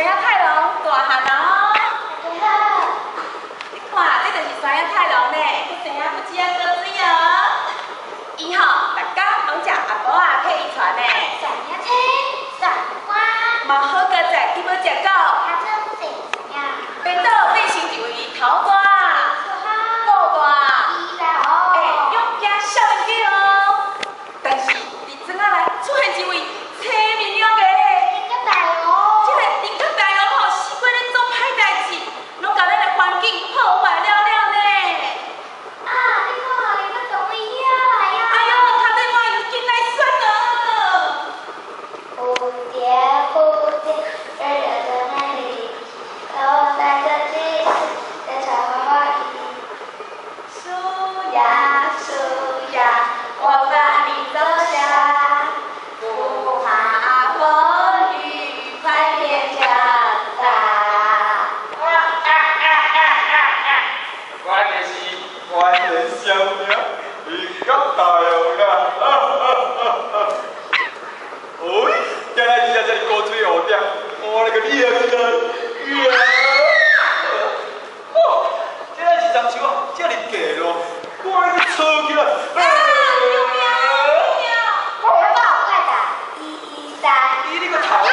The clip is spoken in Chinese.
山野泰龙大汉哦。 大家好。 你看，这就是山野泰龙呢，去山野不止啊多水哦。以后大家拢食阿婆啊替伊传呢。 山野菜、山花。 嘛好个在，去要食到。 他这不怎样。 变倒变成一位头大、肚大，会勇敢少年家哦。但是伫庄仔内出现一位青面獠牙。这个林克大王吼，死过咧做歹代志，拢甲咱的环境破坏了呢。 啊，你看，你要同意啊？ 哎呦，他对我有进来算了。 蝴蝶，蝴蝶，热热的美丽，都带着气息在插花里。 树呀树呀，我把你种下，不怕风雨，快点长大。 我就是原来小名，林克大王啦！喂，今仔日这高水乌点，我那个厉害起来！哦，今仔日樟树啊，这么低咯，我来去抄起来。你那个头！